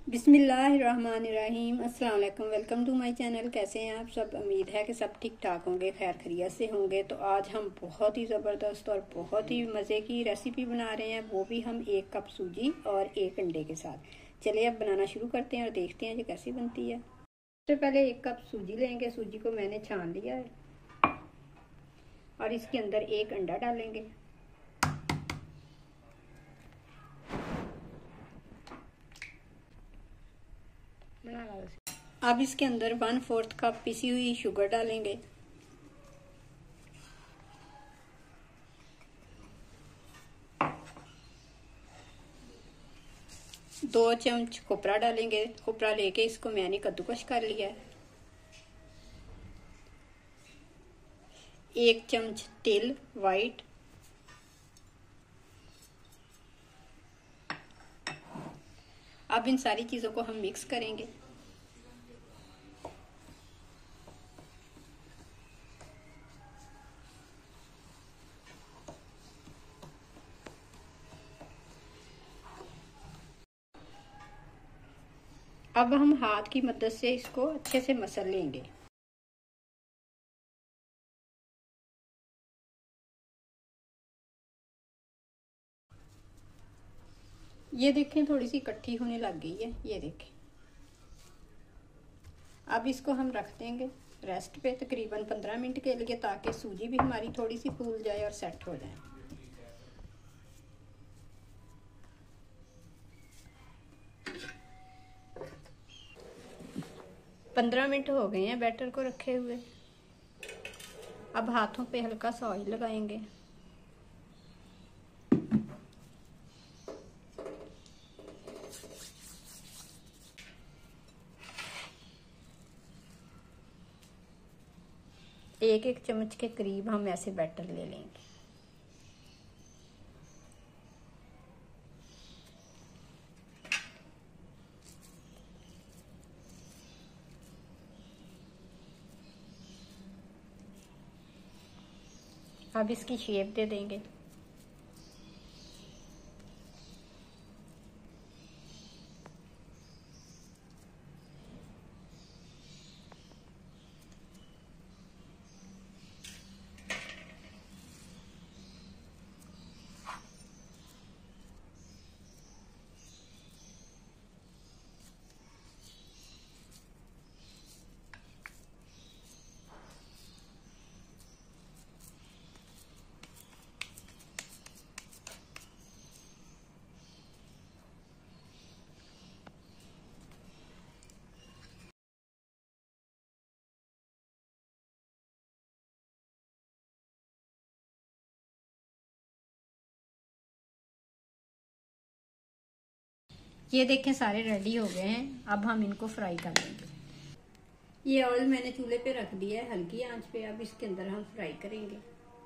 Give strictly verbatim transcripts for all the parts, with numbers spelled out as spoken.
बिस्मिल्लाहिर्रहमानिर्रहीम। अस्सलाम वालेकुम। Welcome to my channel. कैसे हैं आप सब? उम्मीद है कि सब ठीक ठाक होंगे, खैर खैरियत से होंगे। तो आज हम बहुत ही ज़बरदस्त और बहुत ही मज़े की रेसिपी बना रहे हैं, वो भी हम एक कप सूजी और एक अंडे के साथ। चलिए अब बनाना शुरू करते हैं और देखते हैं ये कैसी बनती है। सबसे पहले एक कप सूजी लेंगे। सूजी को मैंने छान लिया है और इसके अंदर एक अंडा डालेंगे। अब इसके अंदर वन फोर्थ कप पिसी हुई शुगर डालेंगे। दो चम्मच खोपरा डालेंगे। खोपरा लेके इसको मैंने कद्दूकस कर लिया है। एक चम्मच तिल वाइट, अब इन सारी चीजों को हम मिक्स करेंगे। अब हम हाथ की मदद से इसको अच्छे से मसल लेंगे। ये देखें थोड़ी सी इकट्ठी होने लग गई है, ये देखें। अब इसको हम रख देंगे रेस्ट पे तकरीबन पंद्रह मिनट के लिए, ताकि सूजी भी हमारी थोड़ी सी फूल जाए और सेट हो जाए। पंद्रह मिनट हो गए हैं बैटर को रखे हुए। अब हाथों पे हल्का सा ऑयल लगाएंगे। एक एक चम्मच के करीब हम ऐसे बैटर ले लेंगे। अब इसकी शेप दे देंगे। ये देखें सारे रेडी हो गए हैं। अब हम इनको फ्राई कर लेंगे। ये ऑयल मैंने चूल्हे पे रख दिया है हल्की आंच पे। अब इसके अंदर हम फ्राई करेंगे।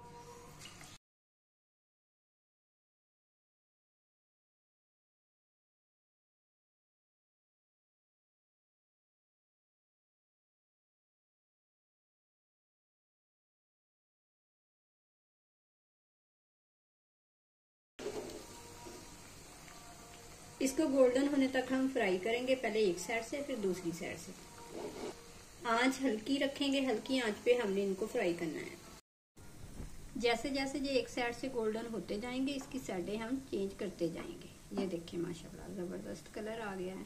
इसको गोल्डन होने तक हम फ्राई करेंगे, पहले एक साइड से फिर दूसरी साइड से। आंच हल्की रखेंगे, हल्की आंच पे हमने इनको फ्राई करना है। जैसे जैसे ये एक साइड से गोल्डन होते जाएंगे, इसकी साइडें हम चेंज करते जाएंगे। ये देखिए माशाल्लाह जबरदस्त कलर आ गया है।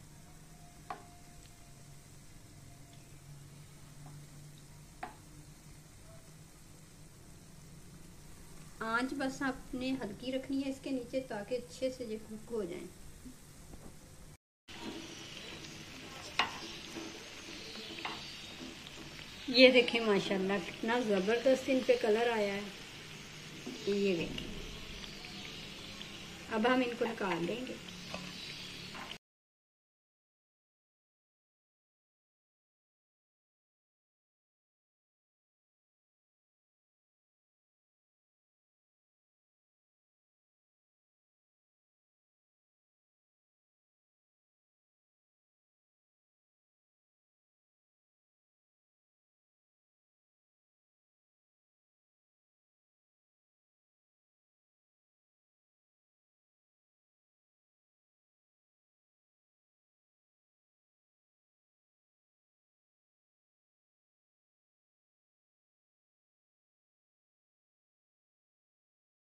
आंच बस आपने हल्की रखनी है इसके नीचे, ताकि अच्छे से ये कुक हो जाए। ये देखें माशाल्लाह कितना ज़बरदस्त इन पे कलर आया है। ये देखें। अब हम इनको निकाल लेंगे।